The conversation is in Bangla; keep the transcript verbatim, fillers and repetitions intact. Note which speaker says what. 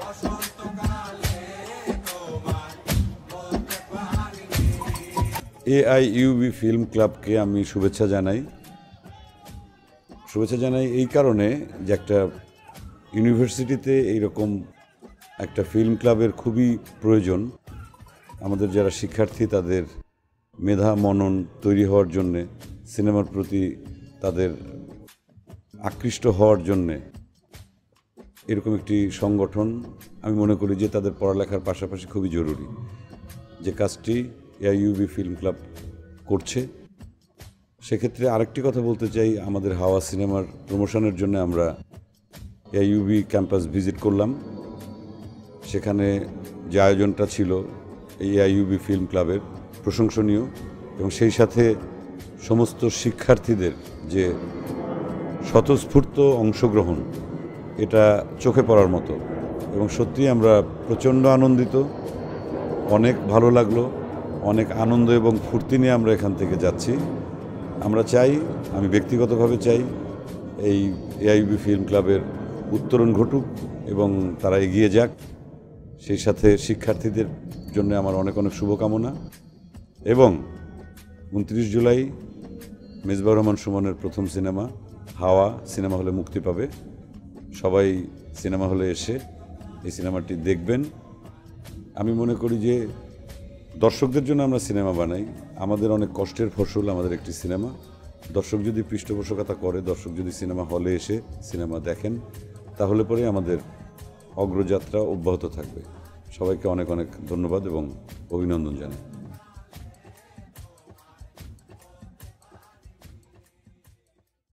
Speaker 1: এআইইউবি ফিল্ম ক্লাবকে আমি শুভেচ্ছা জানাই শুভেচ্ছা জানাই এই কারণে যে একটা ইউনিভার্সিটিতে এইরকম একটা ফিল্ম ক্লাবের খুবই প্রয়োজন। আমাদের যারা শিক্ষার্থী তাদের মেধা মনন তৈরি হওয়ার জন্যে, সিনেমার প্রতি তাদের আকৃষ্ট হওয়ার জন্যে এরকম একটি সংগঠন আমি মনে করি যে তাদের পড়ালেখার পাশাপাশি খুবই জরুরি। যে কাজটি এআইইউবি ফিল্ম ক্লাব করছে, সেক্ষেত্রে আরেকটি কথা বলতে চাই, আমাদের হাওয়া সিনেমার প্রমোশনের জন্য আমরা এআইইউবি ক্যাম্পাস ভিজিট করলাম। সেখানে যে আয়োজনটা ছিল এই এআইইউবি ফিল্ম ক্লাবের প্রশংসনীয়, এবং সেই সাথে সমস্ত শিক্ষার্থীদের যে স্বতঃস্ফূর্ত অংশগ্রহণ, এটা চোখে পড়ার মতো, এবং সত্যিই আমরা প্রচণ্ড আনন্দিত। অনেক ভালো লাগলো, অনেক আনন্দ এবং ফুর্তি নিয়ে আমরা এখান থেকে যাচ্ছি। আমরা চাই, আমি ব্যক্তিগতভাবে চাই, এই এআইইউবি ফিল্ম ক্লাবের উত্তরণ ঘটুক এবং তারা এগিয়ে যাক। সেই সাথে শিক্ষার্থীদের জন্য আমার অনেক অনেক শুভকামনা। এবং উনত্রিশ জুলাই মেজবাহুর রহমান সুমনের প্রথম সিনেমা হাওয়া সিনেমা হলে মুক্তি পাবে। সবাই সিনেমা হলে এসে এই সিনেমাটি দেখবেন। আমি মনে করি যে দর্শকদের জন্য আমরা সিনেমা বানাই, আমাদের অনেক কষ্টের ফসল আমাদের একটি সিনেমা। দর্শক যদি পৃষ্ঠপোষকতা করে, দর্শক যদি সিনেমা হলে এসে সিনেমা দেখেন, তাহলে পরে আমাদের অগ্রযাত্রা অব্যাহত থাকবে। সবাইকে অনেক অনেক ধন্যবাদ এবং অভিনন্দন জানাই।